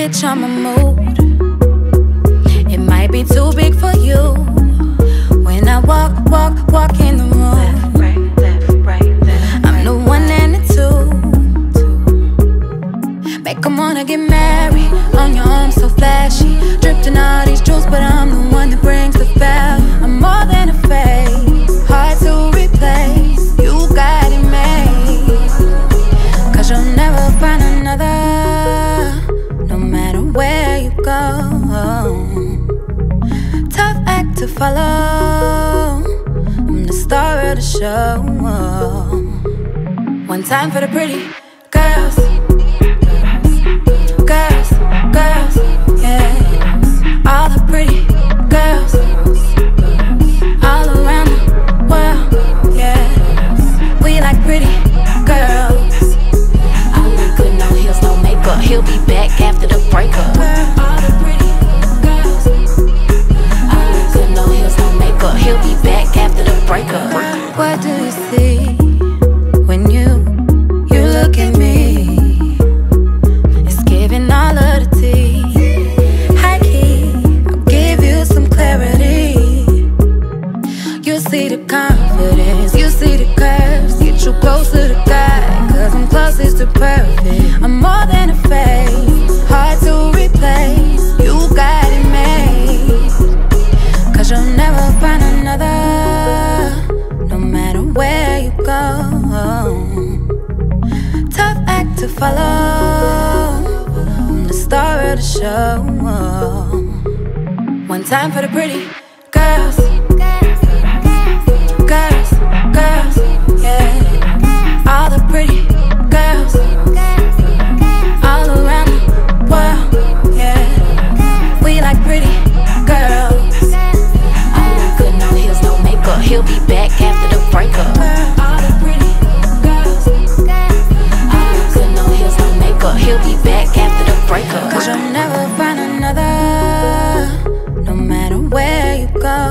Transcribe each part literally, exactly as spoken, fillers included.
switch on my mood. It might be too big for you. When I walk, walk, walk in the room, left, right, left, right, left, I'm the one and the two. Make 'em wanna get married. On your arm so flashy, dripped in all these jewels, but I'm the one that brings the value. I'm more than a face, hard to replace. You got it made, 'cause you'll never find another, no matter where you go. Tough act to follow, I'm the star of the show. One time for the pretty girls, girls, girls, yeah. All the pretty girls, all around the world, yeah. We like pretty girls. I look good, no heels, no makeup. He'll be back after the breakup. All the pretty girls. I look good, no heels, no makeup. He'll be back after the breakup. What do you see when you, you look at me? It's giving all of the tea. High key, I'll give you some clarity. You see the confidence, you see the curves. Get you close to the guy, 'cause I'm closest to perfect. I'm more than a face, hard to replace. You got it made, 'cause you'll never find another, no matter where you go. Tough act to follow, I'm the star of the show. One time for the pretty girls, girls, girls, yeah. All the pretty girls, all around the world, yeah. We like pretty girls. I look good, no heels, no makeup. He'll be back after the breakup. All the pretty girls, I look good, no heels, no makeup. He'll be back after the breakup. 'cause you'll never find another, no matter where you go.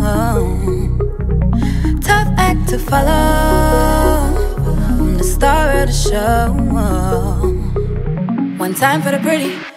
Tough act to follow, I'm the star of the show. One time for the pretty